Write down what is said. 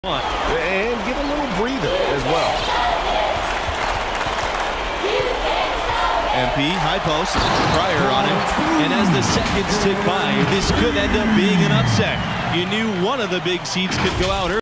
And get a little breather as well. MP, high post, Pryor on it, and as the seconds tick by, this could end up being an upset. You knew one of the big seeds could go out early.